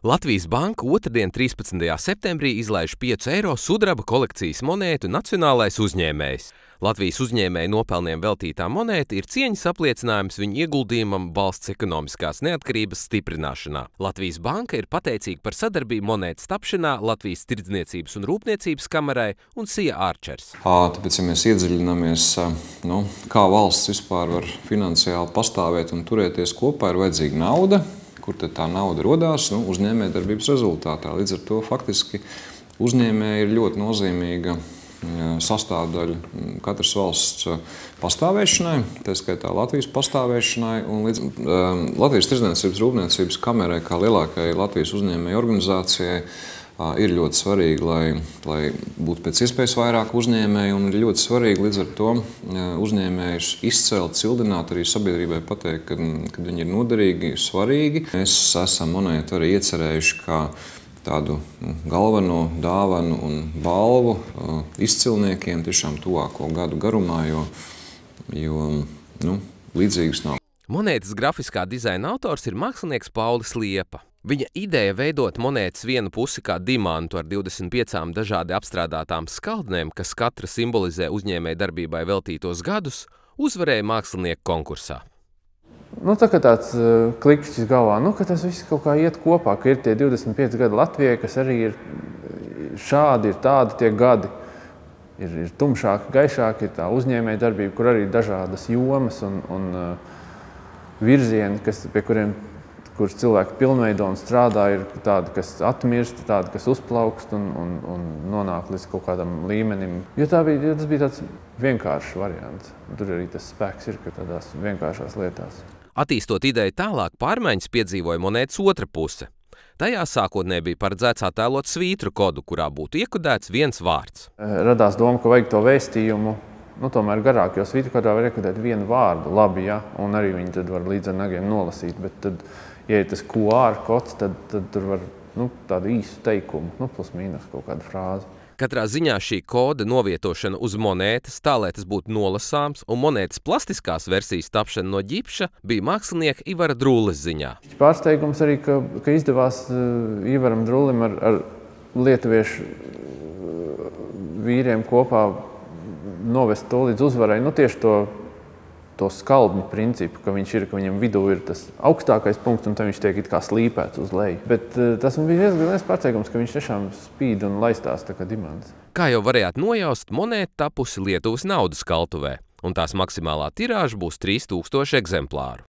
Latvijas Banka otrdien 13. septembrī izlaiž 5 eiro sudraba kolekcijas monētu nacionālais uzņēmējs. Latvijas uzņēmēju nopelniem veltītā monēta ir cieņas apliecinājums viņu ieguldījumam valsts ekonomiskās neatkarības stiprināšanā. Latvijas Banka ir pateicīga par sadarbību monētas tapšanā Latvijas Tirdzniecības un Rūpniecības kamerai un Sija Arčers. Tāpēc, ja mēs iedziļināmies, kā valsts vispār var finansiāli pastāvēt un turēties kopā, ir vajadzīga nauda. Kur tad tā nauda rodās? Uzņēmējdarbības rezultātā. Līdz ar to faktiski uzņēmēji ir ļoti nozīmīga sastāvdaļa katras valsts pastāvēšanai, tā skaitā Latvijas pastāvēšanai. Un Latvijas Tirdzniecības Rūpniecības kamerai, kā lielākajai Latvijas uzņēmēju organizācijai, ir ļoti svarīgi, lai būtu pēc iespējas vairāk uzņēmēju, un ir ļoti svarīgi līdz ar to uzņēmējus izcelt, cildināt, arī sabiedrībai pateikt, ka viņi ir noderīgi, svarīgi. Mēs esam monētu arī iecerējuši kā tādu galveno dāvanu un balvu izcilniekiem tiešām tuvāko gadu garumā, jo līdzīgas nav. Monētas grafiskā dizaina autors ir mākslinieks Paulis Liepa. Viņa ideja veidot monētas vienu pusi kā dimantu ar 25 dažādi apstrādātām skaldnēm, kas katra simbolizē uzņēmēju darbībai veltītos gadus, uzvarēja mākslinieku konkursā. Tā kā tāds klikšķis galvā, ka tas viss kaut kā iet kopā, ka ir tie 25 gadi Latvijai, kas arī ir šādi, ir tādi tie gadi. Ir tumšāki, gaišāki, ir tā uzņēmēja darbība, kur arī dažādas jomas un virzieni, pie kurus cilvēki pilnveido un strādā, ir tādi, kas atmirst, tādi, kas uzplaukst un nonāk līdz kaut kādam līmenim. Jo tas bija tāds vienkāršs variants. Tur arī tas spēks ir, ka tādās vienkāršās lietās. Attīstot ideju tālāk, pārmaiņas piedzīvoja monētas otra puse. Tajā sākotnēji bija paredzēts attēlot svītru kodu, kurā būtu iekodēts viens vārds. Radās doma, ka vajag to vēstījumu tomēr garāk, jo svītru kodā var iekodēt vienu vārdu, labi, ja, un arī viņi tad var līdz ar nagiem nolasīt, bet tad, ja ir tas QR kods, tad tur var tādu īsu teikumu, plus mīnus kaut kādu frāzi. Katrā ziņā šī koda novietošana uz monētas, tā lai tas būtu nolasāms, un monētas plastiskās versijas tapšana no ģipša bija mākslinieka Ivara Drulles ziņā. Pārsteigums arī, ka izdevās Ivaram Drullim ar lietuviešu vīriem kopā novest to līdz uzvarai, tieši to skaldņu principu, ka viņam vidū ir tas augstākais punkts, un tad viņš tiek it kā slīpēts uz leju. Bet tas man bija diezgan liels pārsteigums, ka viņš tiešām spīd un laistās tā kā dimants. Kā jau varējāt nojaust, monēta tapusi Lietuvas naudas kaltuvē, un tās maksimālā tirāža būs 3000 eksemplāru.